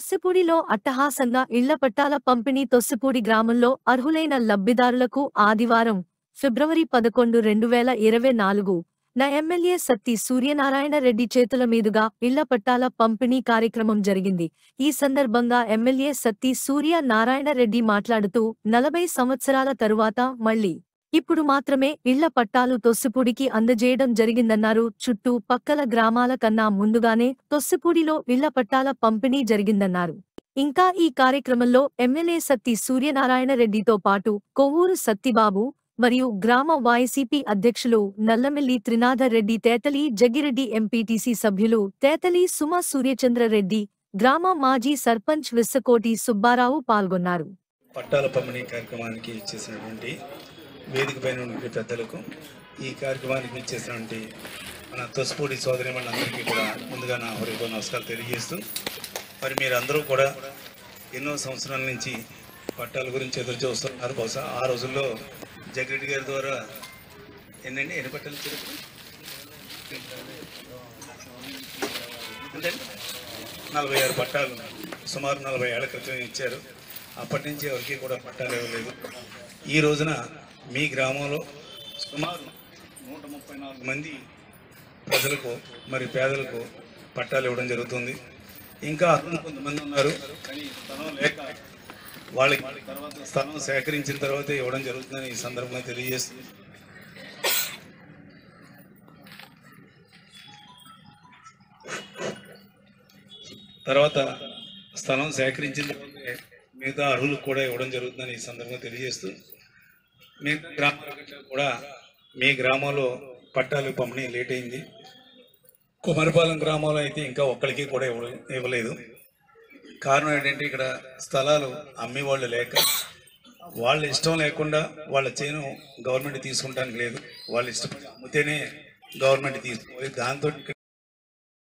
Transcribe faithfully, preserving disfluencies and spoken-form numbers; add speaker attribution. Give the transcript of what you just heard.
Speaker 1: తొస్సిపూడిలో అట్టహాసంగా ఇళ్ల పట్టాల పంపిణీ. తొస్సిపూడి గ్రామంలో అర్హులైన లబ్ధిదారులకు ఆదివారం ఫిబ్రవరి పదకొండు రెండు వేల ఇరవై నాలుగు న ఎమ్మెల్యే సత్తి సూర్యనారాయణ రెడ్డి చేతుల మీదుగా ఇళ్ల పట్టాల పంపిణీ కార్యక్రమం జరిగింది. ఈ సందర్భంగా ఎమ్మెల్యే సత్తి సూర్య నారాయణ రెడ్డి మాట్లాడుతూ నలభై సంవత్సరాల తరువాత మళ్లీ ఇప్పుడు మాత్రమే ఇళ్ల పట్టాలు తొస్సిపూడికి అందజేయడం జరిగిందన్నారు. చుట్టూ పక్కల గ్రామాల కన్నా ముందుగానే తొస్సిపూడిలో ఇళ్ల పట్టాల పంపిణీ జరిగిందన్నారు. ఇంకా ఈ కార్యక్రమంలో ఎమ్మెల్యే సత్తి సూర్యనారాయణ రెడ్డితో పాటు కొవ్వూరు సత్తిబాబు మరియు గ్రామ వైసీపీ అధ్యక్షులు నల్లమిల్లి త్రినాథర్ రెడ్డి, తేతలి జగ్గిరెడ్డి, ఎంపీటీసీ సభ్యులు తేతలి సుమ సూర్యచంద్రరెడ్డి, గ్రామ మాజీ సర్పంచ్ విస్సకోటి సుబ్బారావు పాల్గొన్నారు.
Speaker 2: పట్టాల పంపిణీ కార్యక్రమానికి ఇచ్చేసినటువంటి వేదిక పైన ఉన్న పెద్దలకు, ఈ కార్యక్రమానికి ఇచ్చేసినటువంటి మన తొస్సిపూడి సోదరిమణులందరికీ కూడా ముందుగా నా హృదయ నమస్కారాలు తెలియజేస్తూ, మరి మీరందరూ కూడా ఎన్నో సంవత్సరాల నుంచి పట్టాల గురించి ఎదురు చూస్తున్నారు. బహుశా ఆ రోజుల్లో జగ్గిరెడ్డి గారి ద్వారా ఎన్నండి ఎన్ని పట్టాలు ఇచ్చారు? నలభై ఆరు పట్టాలు సుమారు నలభై ఏళ్ల క్రితం ఇచ్చారు. అప్పటి నుంచి ఎవరికి కూడా పట్టాలు ఇవ్వలేదు. ఈ రోజున మీ గ్రామంలో సుమారు నూట ముప్పై నాలుగు మంది ప్రజలకు మరి పేదలకు పట్టాలు ఇవ్వడం జరుగుతుంది. ఇంకా కొంతమంది ఉన్నారు, కానీ స్థలం లేక వాళ్ళకి తర్వాత స్థలం సేకరించిన తర్వాత ఇవ్వడం జరుగుతుందని ఈ సందర్భంగా తెలియజేస్తుంది. తర్వాత స్థలం సేకరించిన తర్వాత మిగతా అర్హులకు కూడా ఇవ్వడం జరుగుతుందని ఈ సందర్భంగా తెలియజేస్తూ, మిగతా గ్రామాలకు కూడా మీ గ్రామంలో పట్టాలు పంపిణీ లేట్ అయింది. కుమరిపాలెం గ్రామంలో అయితే ఇంకా ఒక్కరికి కూడా ఇవ్వ ఇవ్వలేదు. కారణం ఏంటంటే ఇక్కడ స్థలాలు అమ్మేవాళ్ళు లేక, వాళ్ళ ఇష్టం లేకుండా వాళ్ళ చేను గవర్నమెంట్ తీసుకుంటానికి లేదు. వాళ్ళ ఇష్టం అమ్మితేనే గవర్నమెంట్ తీసుకోవాలి. దాంతో ఇక్కడ